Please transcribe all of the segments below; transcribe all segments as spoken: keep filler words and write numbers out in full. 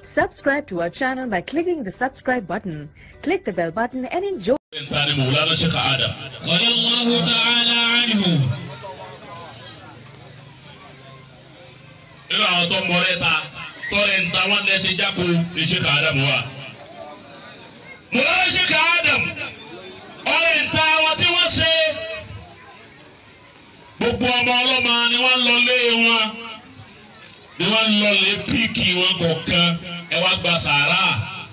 Subscribe to our channel by clicking the subscribe button. Click the bell button and enjoy. مولانا شيخ آدم رضي الله تعالى عنه. إلى أتوم مريتا تورين تاوان لسي جاكو لشيخ آدم وا مولانا شيخ آدم أورين تاوان تي wọ́n ṣe gbogbo ọmọ ọlọ́mọ ni wọ́n lọ lé wọn ni wọ́n lọ lé píìkì wọn kọ̀ọ̀kan ẹ wá gba sàárà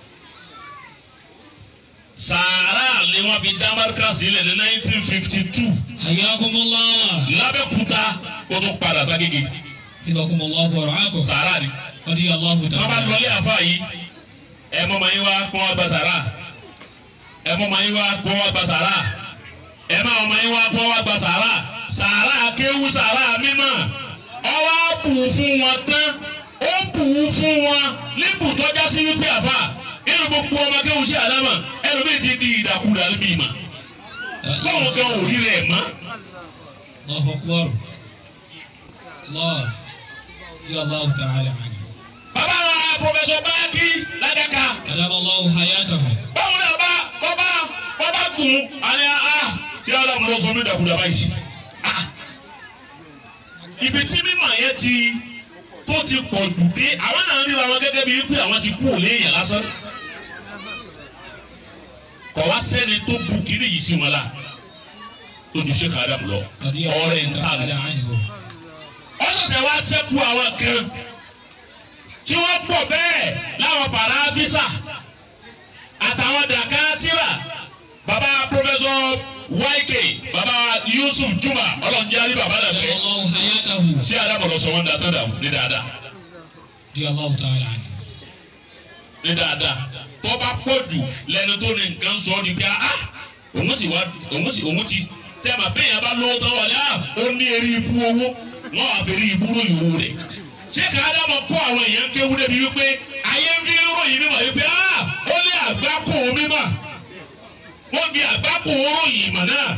sàárà ni wọ́n fi dá Markaz sílẹ̀ ní nineteen fifty two. Hayyakumullah. Lábẹ́kúta kó tó padà ságége. Fidakumullah wa ra'akum. Sàárà ni. Radiyallahu ta'ala. wọ́n bá lọlé àfa yìí ẹ mọ́ mọ́ yín wá kó wọ́n gba sàárà ẹ mọ́ mọ́ yín wá kó wọ́n gba sàárà ẹ má mọ́ yín wá kó wọ́n gba sàárà sàárà kéwú sàárà mímọ́ ọwọ́ bù fún wọn tán ó bù fún wọn níbù tọ́já sí wípé àfa inú gbogbo ọmọ kéwú sí àdámà ẹlòmíì ti di ìdàkudà níbí ìmọ̀ báwọn kan ò rí rẹ̀ mọ́. Allahu akbar. Allah. Ya Allah ta'ala anhu. Bàbá wa Professor Baki Ládàkà. Adamallahu hayatahu. Báwo ni bàbá bàbá bàbá gùn àní àá ṣé aláàmú lọ sọ mí dàkudà báyìí. Ibi tí mímọ̀ yẹn ti tó ti pọ̀ jù dé àwọn náà ríra wọn gẹ́gẹ́ bíi pé àwọn ti kú òlé yẹn lásán. Kọ̀ wá sẹ́ni tó bu kiri yìí sí wọn la tó ju Sheikh Adam lọ ọ̀rẹ́ ń tà lọ. Ọ̀sọ̀sẹ̀ wá sẹ́kù àwọn kan tí wọ́n pọ̀ bẹ́ẹ̀ láwọn paravisa àtàwọn dàkátìrà baba Professor Y K baba Yusuf Juma ọlọ́njẹ́ baba dàbẹ́ Adamallahu hayatahu. ṣé adábọ̀lọ́ sọ wọn dàtọ́ dà ní dáadáa Radiyallahu ta'ala anhu. ní dáadáa tó bá pọ̀ jù lẹ́nu tó ní nǹkan sọ ọ́ di pé ah òun sì wá òun sì òun ti tẹ́ ẹ ma bẹ́ẹ̀ yẹn bá lọ́wọ́ tán wọlé ah ó ní eré ibú owó wọ́n wà fẹ́ẹ́ rí ibú ròyìn owó rẹ̀ ṣé káàdá mọ̀ kó àwọn èèyàn kéwú débi wípé ayé ń fi ròyìn mímọ̀ wípé ah ó lé àgbákò mímọ̀ wọ́n fi àgbákò ròyìn ìmọ̀ náà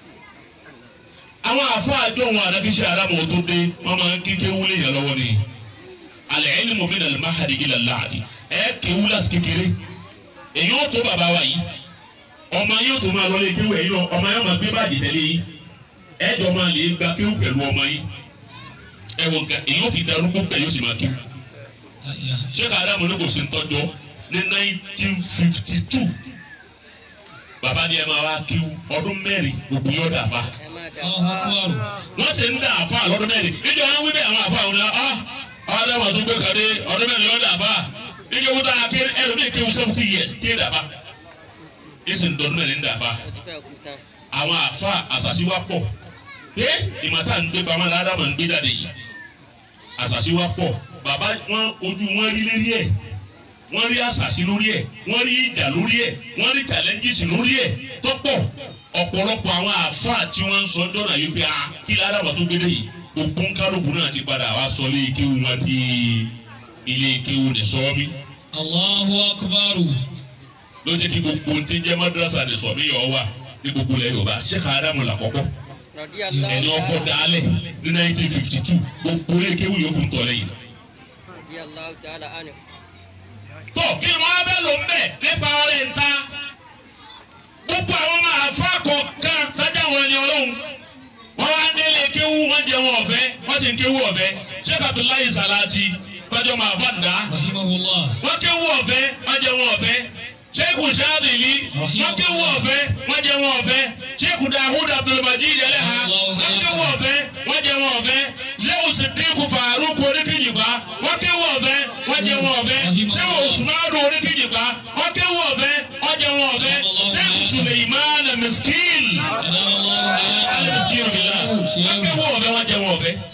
àwọn àfọ àjọ wọn àdákíṣe àdámọ̀ tó dé wọ́n máa ń kí kéwú lè yàn lọ́wọ́ ni al-ilmu min al-mahdi ila al-lahdi ẹ kéwú láti kékeré èyí ó tó bàbá wa yìí ọmọ yóò tó máa lọlé kéwú ẹ̀yin náà ọmọ yóò máa gbé báàgì tẹ̀lé yìí ẹ̀jọ̀ máa lè gba kéwú pẹ̀lú ọmọ yìí ẹ̀wọ̀n nǹkan èyí ó fi darúgbó pẹ̀ yóò sì máa kéwú. Sheikh Adamu ní kò sí ntọ́jọ́ ní nineteen fifty two bàbá ni ẹ máa wá kéwú ọdún mẹ́rin òkú yóò dà fa. Wọ́n sì ń dà fa lọ́dún mẹ́rin níjọ́ wọn wí bẹ́ẹ̀ àwọn àfa àwọn ọ̀nà Adamu àtúgbò kàdé ọdún mẹ́rin yóò dà fa níjọ́ wọn dà ẹlòmíì kéwú seventy years ké dà fa esi ndọdún mẹ́rin ń dà fa àwọn àfa àṣàṣì wa pọ̀ pé ìmọ̀ta ń gbé pamọ́ ládàmọ̀ ń gbé jáde yìí àṣàṣì wa pọ̀ bàbá wọn ojú wọn rí lérí ẹ̀ wọ́n rí àṣàṣì lórí ẹ̀ wọ́n rí ìjà lórí ẹ̀ wọ́n rí challenges lórí ẹ̀ tọ́pọ̀ ọ̀pọ̀lọpọ̀ àwọn àfa tí wọ́n ń sọ dọ́nà yìí pé ah kí ládàmọ̀ tó gbé dé yìí gbogbo nkálukú náà ti padà wá sọ ilé kéwù wọn di ilé kéwù ní sọ́ọ́bí. Allahu akbar. ló jẹ́ kí gbogbo ti jẹ́ madrasa ní sọ̀bí yọ̀ wá ní gbogbo ilẹ̀ Yorùbá Sheikh Adamu làkọ́kọ́ ẹni ọkọ̀ dálẹ̀ ní nineteen fifty two gbogbo ilé kéwù yòókù ń tọ́ lẹ́yìn. tó kí ni wọ́n bẹ́ lò ń bẹ̀ nípa ọ̀rẹ́ ń ta gbogbo àwọn máa fọ́ àkọ́kàn tájà wọn ni Ọlọ́run wọ́n wá délé kéwù wọ́n jẹ wọn ọ̀fẹ́ wọ́n sì ń kéwù ọ̀fẹ́ Sheikh Abdullahi Salati tọ́jọ́ máa bá dá Rahimahullah. wọ́n kéwù ọ̀fẹ́ wọ́n jẹ wọn ọ̀fẹ́ Sheikh Shadili wọ́n kéwù ọ̀fẹ́ wọ́n jẹ wọn ọ̀fẹ́ Sheikh Dawud Abdulmajid Eleha wọ́n kéwù ọ̀fẹ́ wọ́n jẹ wọn ọ̀fẹ́ Sheikh Siddiq Faruk Oníkìjìpá wọ́n kéwù ọ̀fẹ́ wọ́n jẹ wọn ọ̀fẹ́ Sheikh Usmanu Oníkìjìpá wọ́n kéwù ọ̀fẹ́ wọ́n jẹ wọn ọ̀fẹ́ Sheikh Suleiman Miskin Al-Miskin billah wọ́n kéwù ọ̀fẹ́ wọ́n jẹ wọn ọ̀fẹ́.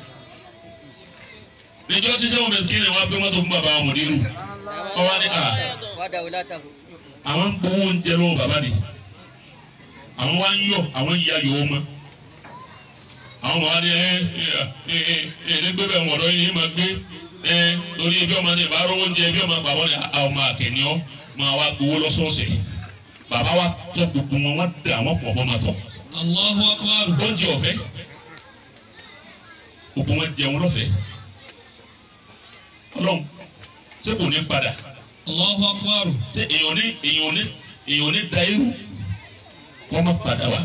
níjọ́ tí sẹ́wọ̀n Miskin wọ́n gbé mọ́tò fún bàbá Mudiru ọwọ́ ní ká àwọn ń gbowó oúnjẹ lọ́wọ́ bàbá ni àwọn wá ń yọ àwọn yíya yòó mọ́ àwọn wá ní ẹ ẹ ẹ ẹ ní gbé bẹ́ẹ̀ wọ̀dọ́ yìí máa gbé ẹ lórí ebi ọmọ ní ìbára oúnjẹ ebi ọmọ bàbá ní àwọn ọmọ àkẹ́ni ọ máa wá gbowó lọ́sọ̀ọ̀sẹ̀ bàbá wa tọ́ gbogbo wọn wọ́n dà wọ́n pọ̀ fọ́ máa tọ̀. Allahu akbar. oúnjẹ ọ̀fẹ́ gbogbo wọn jẹun lọ́fẹ̀ẹ́ Ọlọ́run ṣé kò ní padà Allahu akbar. ṣé èèyàn ní èèyàn ní èèyàn ní da irú kọ́ má padà wá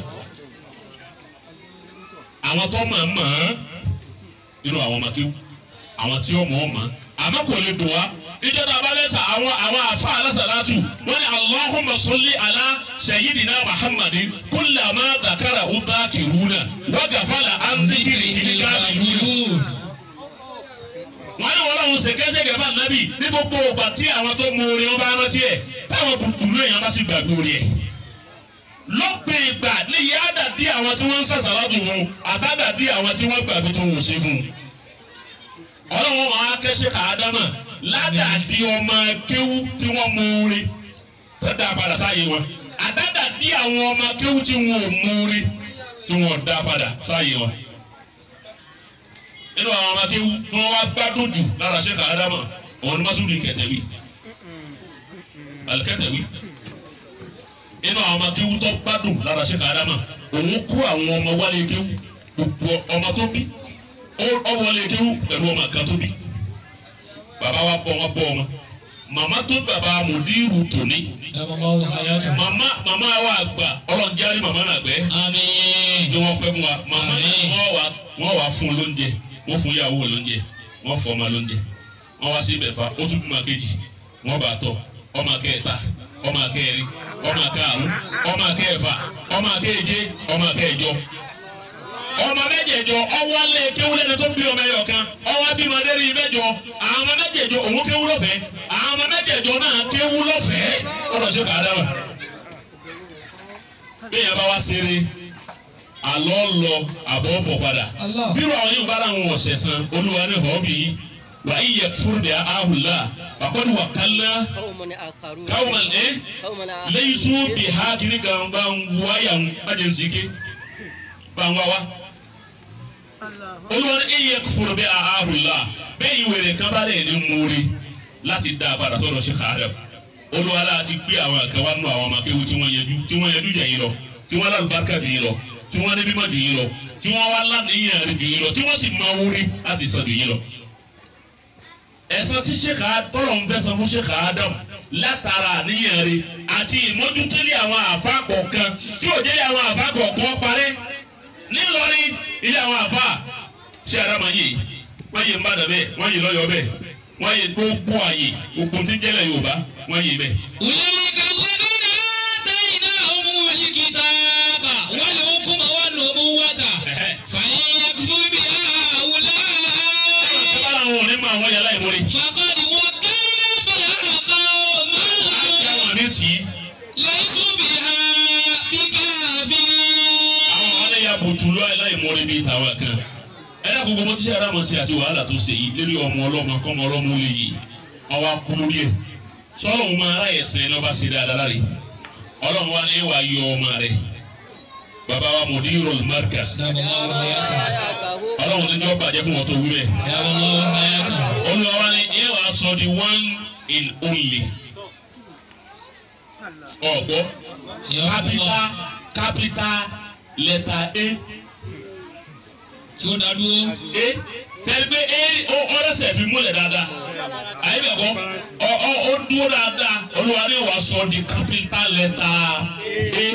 àwọn tó máa mọ̀ ọ́n nínú àwọn ọmọ kéwù àwọn tí ó mọ̀ ọ́ mọ̀ àmọ́ kò lè dùn wá ìjọba abalẹ́sà àwọn àwọn àfa alásàlátù wọ́n ní Allahumma salli ala sayyidina Muhammadin kullama dhakara udhakiruna wa ghafala an dhikrihi al-ghafilun. wọ́n ní wọ́n lọ́hùn ṣèkẹ́ṣèkẹ́ bá nàbì ní gbogbo ọgbà tí àwọn tó mú orin wọn bá rántí ẹ̀ táwọn bùtùlù èèyàn bá sì gbàgbé orí ẹ̀. lọ́pẹ̀ ìgbà ní ìyá àdàdí àwọn tí wọ́n ń sàṣàlátù wọn àtàdàdí àwọn tí wọ́n gbàgbé tó wọ́n ṣe fún un. ọlọ́run wọn á kẹ́ṣẹ́ kàádámà ládàdí ọmọ kéwú tí wọ́n mú orin tó dá padà sáyé wọn àtàdàdí àwọn ọmọ kéwú tí wọ́n ò mú orin tí wọ́n dá padà sáyé wọn. nínú àwọn ọmọ kéwú tí wọ́n wá gbádùn jù lára ṣe kàádámà òun ni Masudi Kẹtẹwì Alikẹtẹwì nínú àwọn ọmọ kéwú tó gbádùn lára ṣe kàádámà òun kó àwọn ọmọ wálé kéwú gbogbo ọmọ tó bí ọwọlé kéwú pẹ̀lú ọmọ kan tó bí baba wa bọ wọn bọ wọn mama tó baba Mudiru tòní mama mama wa gbà ọlọ́njẹ́ ní mama náà gbẹ́ àmín ni wọ́n pẹ́ fún wa mama náà wọ́n wà wọ́n wà fún lóúnjẹ wọ́n fún ìyàwó lóúnjẹ wọ́n fún ọmọ lóúnjẹ wọ́n wá sí ibẹ̀ fa ó tún bímọ kejì wọ́n bá tọ́ ọmọ kẹta ọmọ kẹrin ọmọ karùn ọmọ kẹfà ọmọ keje ọmọ kẹjọ ọmọ mẹ́jẹ̀ẹ̀jọ ọwọ́ alẹ́ kéwúlẹ̀ ní tó bí ọmọ ẹyọ kan ọwọ́ bímọ dẹ́rì mẹ́jọ àwọn ọmọ mẹ́jẹ̀ẹ̀jọ òun kéwú lọ́fẹ̀ẹ́ àwọn ọmọ mẹ́jẹ̀ẹ̀jọ náà kéwú lọ́fẹ̀ẹ́ ọ̀dọ̀ ṣe kàá dáwà. bẹ́ẹ̀ yẹn bá wá ṣeré àlọ́ lọ àbọ̀ bọ̀ padà bírò àwọn yóò bára wọn ọ̀sẹ̀ san olúwa ní họ́ọ̀bì wà á yẹ fúru bẹ́ẹ̀ ahùlá àkọ́ni wà kálá káwọn ẹ̀ lẹ́yìn sún bí hákìní kan bá ń wáyà ń bàjẹ́ nsìké bá ń wá wá. olùwọ́n ní iye fúru bí ahùlá bẹ́ẹ̀ yìí wèrè kan bá lè ní múri láti dá a padà sọ̀rọ̀ ṣe kàádà olùwọ́n láti gbé àwọn àkàwá nù àwọn ọmọ akéwù tí wọ́n yẹjú tí wọ́n yẹjú jẹ̀ yìí lọ tí wọ́n lálùbáríkà jù yìí lọ tí wọ́n ní bímọ jù yìí lọ tí wọ́n wá lánìyàn rẹ̀ jù yìí lọ tí wọ́n sì máa wúrí láti sàn jù yìí lọ. ẹ̀san tí ṣèkà tọ́lọ̀ ń fẹ́ san fún ṣèkà Ádámù látara àníyàn rẹ̀ àti ìmójútólé àwọn àfa kọ̀ọ̀kan tí ò délé àwọn àfa kọ̀ọ̀kan parẹ́ nílọrin ilé àwọn àfa ṣé Ádámù yìí wọ́n yìí ń bá dàbẹ́ wọ́n yìí lọ́yọ̀ bẹ́ẹ̀ wọ́n yìí gbogbo àyè gbogbo tí ń jẹ́lẹ̀ Yorùbá wọ́n yìí bẹ́ẹ̀. أولئك الذين آتيناهم الكتاب والحكم والنبوة فإن يكفر بها هؤلاء àwọn òní máa wọ́n yàrá ìmúrí. فقد وكلنا بها قوما ليسوا بها بكافرين. àwọn ọ̀nà ya bùtùlù aláìmúrí bíi tàwa kan. ẹ dákun gbogbo tíṣe Ádámù sí àti wàhálà tó ṣe yìí lórí ọmọ ọlọ́mọ kọ́mọ ọlọ́mọ ó lè yìí ọwọ́ akúlú rí ẹ̀ sọ́lọ́ ọmọ aráyè sẹ́yìn lọ́ba ṣe dáadáa láre ọlọ́run wa ní wàá yọ ọmọ rẹ̀ bàbá wa Mudirul Markaz ọlọ́run ní jọ́ bàjẹ́ fún wọn tó wú bẹ́ẹ̀ olúwa wa ní ẹ wàá sọ di one in only ọ̀gbọ́ capital capital letter A tí ó dá dúró. A tẹ́lifí A ọlọ́sẹ̀ fi múlẹ̀ dáadáa àyè bẹ̀ kọ́ ọ ọ ó dúró dáadáa olúwa ní wàá sọ di capital letter A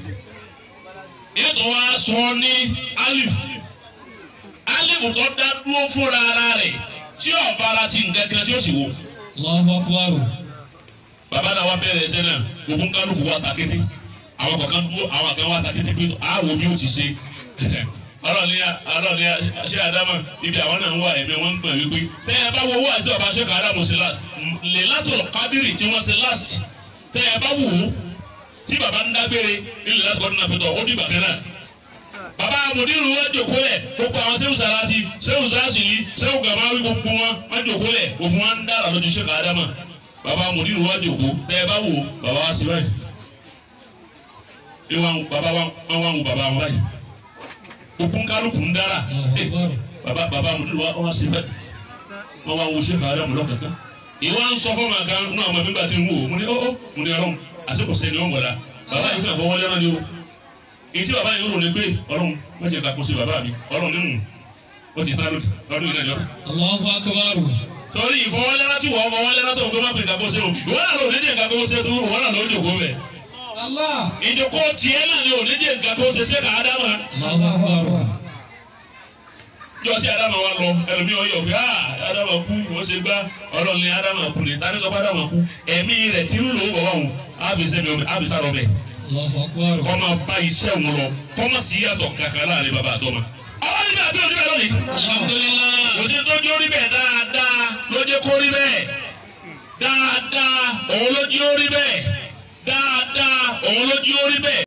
ètò wa sọ ní alif alif tó dá dúró fúnra ara rẹ̀ tí ọba ara ti nǹkan kan tí ó sì wò. Allahu akbar. bàbá náà wá bẹ̀rẹ̀ ẹsẹ̀ náà gbogbo kálukú wa ta kété àwọn kọ̀ọ̀kan dúró àwọn kan wá ta kété pé àwọ̀ bí ó ti ṣe ọlọ́ọ̀ni ọlọ́ọ̀ni ṣé Ádámù ibi àwọn náà ń wá ẹ̀mí wọn ń gbọ̀n wípé tẹ́ ẹ bá wo owó àti ọba ṣé Ádámù ṣe last lè látọ̀rọ̀ kábírì tí wọ́n ṣe last tẹ́ ẹ bá wò ó tí baba ń dágbére nílẹ̀ láti gbọ́dọ̀ náà pẹ̀tọ̀ ó dìgbà kan náà. baba Mudiru wọn jòkó lẹ̀ gbogbo àwọn sẹ́wù Sàràtì sẹ́wù Sàṣìlì sẹ́wù Gàmáwí gbogbo wọn wọn jòkó lẹ̀ gbogbo wọn ń dára lójú ṣé Ádámù baba Mudiru wọn jòkó tẹ́ ẹ bá wò ó baba wa sí báyìí baba wa wọn wò baba wọn báyìí gbogbo kálukú ń dára baba baba Mudiru wọn sí báyìí wọn wá wo ṣé Ádámù lọ́kàkán ìwà ń sọ fún màá kan náà ọmọ mi gbà tí ń wò ó mo ní ó ó mo ní ọlọ́run àsìkò sẹ́ni ó mọ̀lá bàbá yìí fún àfọwọ́lẹ́ náà ni o èyí tí bàbá yìí rò ní pé ọlọ́run wọ́n jẹ́ ká kó sí bàbá mi ọlọ́run nínú ó ti tán lónìí ọdún yìí náà yọ. Allahu akbar. sọrí ìfọwọ́lẹ́rá tí wọ́n fọwọ́lẹ́rá tó ń gbé má pè nǹkan kó ṣe o ìwọ náà ló nídìí nǹkan kó ṣe tó ìwọ náà ló jòkó bẹ̀. ìjòkó tiẹ̀ náà ni onídìí nǹkan kó ṣe ṣe ká ádámà. jọ sí ádámà wa lọ ẹlòmíì ọyọ pé ah ádámà kú ó ṣe gbá ọlọ́run ní ádámà kú ní tani sọ pé ádámà kú ẹ̀mí rẹ̀ ti ń lò ó bọ̀ wọ́n àbísà rọ̀ bẹ̀. kọ́ máa bá iṣẹ́ òun lọ kọ́ máa sì yàtọ̀ kankan láàrin bàbá àtọ́mà. àwọn níbẹ̀ àbí òní bẹ́ẹ̀ lónìí. kò sí tó jó rí bẹ́ẹ̀ dáadáa ló jẹ́ kó rí bẹ́ẹ̀ dáadáa òun ló jí ó rí bẹ́ẹ̀ dáadáa òun ló jí ó rí bẹ́ẹ̀.